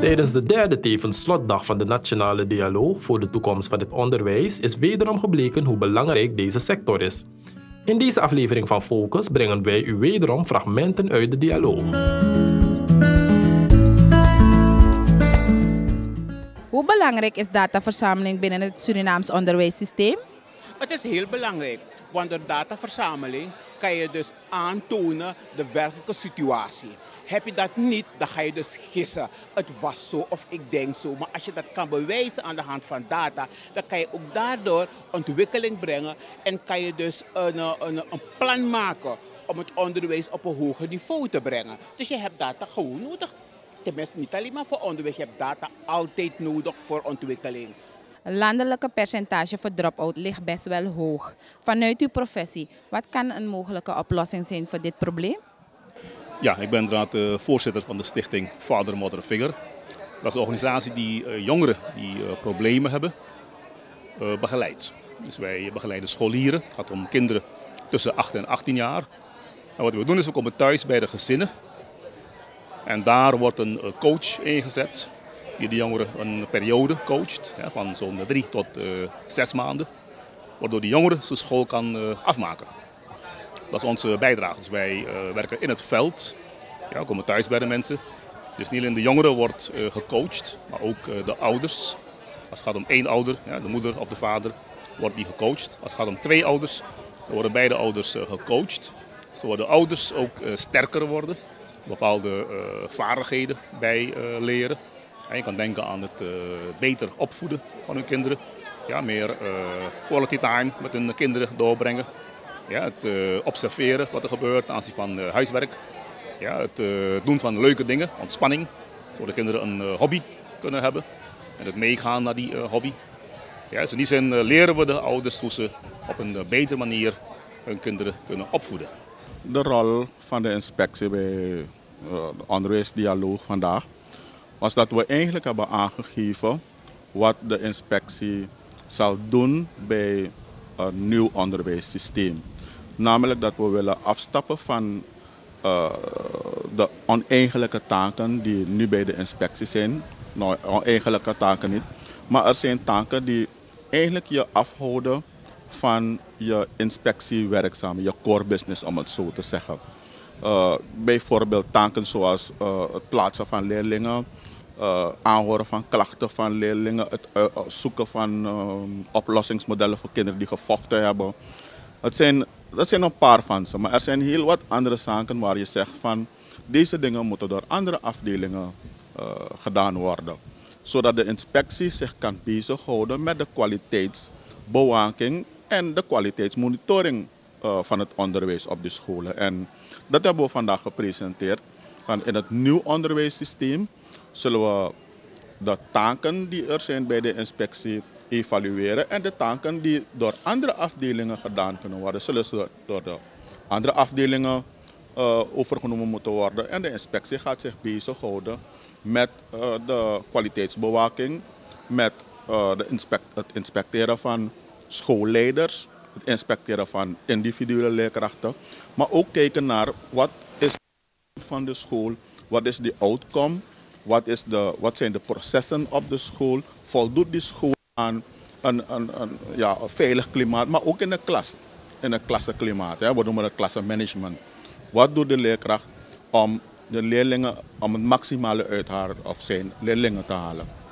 Tijdens de derde tevens slotdag van de Nationale Dialoog voor de toekomst van het onderwijs is wederom gebleken hoe belangrijk deze sector is. In deze aflevering van Focus brengen wij u wederom fragmenten uit de dialoog. Hoe belangrijk is dataverzameling binnen het Surinaams onderwijssysteem? Het is heel belangrijk, want door dataverzameling kan je dus aantonen de werkelijke situatie. Heb je dat niet, dan ga je dus gissen. Het was zo of ik denk zo. Maar als je dat kan bewijzen aan de hand van data, dan kan je ook daardoor ontwikkeling brengen. En kan je dus een plan maken om het onderwijs op een hoger niveau te brengen. Dus je hebt data gewoon nodig. Tenminste, niet alleen maar voor onderwijs. Je hebt data altijd nodig voor ontwikkeling. Het landelijke percentage voor drop-out ligt best wel hoog. Vanuit uw professie, wat kan een mogelijke oplossing zijn voor dit probleem? Ja, ik ben inderdaad de voorzitter van de stichting Father Mother Figure. Dat is een organisatie die jongeren die problemen hebben begeleidt. Dus wij begeleiden scholieren. Het gaat om kinderen tussen 8 en 18 jaar. En wat we doen is, we komen thuis bij de gezinnen. En daar wordt een coach ingezet die de jongeren een periode coacht. Van zo'n 3 tot 6 maanden. Waardoor die jongeren zijn school kan afmaken. Dat is onze bijdrage. Dus wij werken in het veld. Ja, we komen thuis bij de mensen. Dus niet alleen de jongeren wordt gecoacht, maar ook de ouders. Als het gaat om 1 ouder, ja, de moeder of de vader, wordt die gecoacht. Als het gaat om 2 ouders, dan worden beide ouders gecoacht. Zodat de ouders ook sterker worden. Bepaalde vaardigheden bij leren. Ja, je kan denken aan het beter opvoeden van hun kinderen. Ja, meer quality time met hun kinderen doorbrengen. Ja, het observeren wat er gebeurt ten aanzien van huiswerk. Ja, het doen van leuke dingen, ontspanning. Zodat de kinderen een hobby kunnen hebben. En het meegaan naar die hobby. Ja, dus in die zin leren we de ouders hoe ze op een betere manier hun kinderen kunnen opvoeden. De rol van de inspectie bij de onderwijsdialoog vandaag was dat we eigenlijk hebben aangegeven wat de inspectie zal doen bij een nieuw onderwijssysteem. Namelijk dat we willen afstappen van de oneigenlijke taken die nu bij de inspectie zijn. Nou, oneigenlijke taken niet. Maar er zijn taken die eigenlijk je afhouden van je inspectiewerkzaamheden, je core business om het zo te zeggen. Bijvoorbeeld taken zoals het plaatsen van leerlingen, aanhoren van klachten van leerlingen, het zoeken van oplossingsmodellen voor kinderen die gevochten hebben. Dat zijn een paar van ze, maar er zijn heel wat andere zaken waar je zegt van deze dingen moeten door andere afdelingen gedaan worden. Zodat de inspectie zich kan bezighouden met de kwaliteitsbewaking en de kwaliteitsmonitoring van het onderwijs op de scholen. En dat hebben we vandaag gepresenteerd. In het nieuw onderwijssysteem zullen we de taken die er zijn bij de inspectie evalueren en de taken die door andere afdelingen gedaan kunnen worden, zullen ze door de andere afdelingen overgenomen moeten worden. En de inspectie gaat zich bezighouden met de kwaliteitsbewaking, met het inspecteren van schoolleiders, het inspecteren van individuele leerkrachten, maar ook kijken naar wat is het van de school, wat is de outcome, wat zijn de processen op de school, voldoet die school aan een veilig klimaat, maar ook in de klas, in een klassenklimaat. We noemen het klassenmanagement. Wat doet de leerkracht om de leerlingen om het maximale uit haar of zijn leerlingen te halen?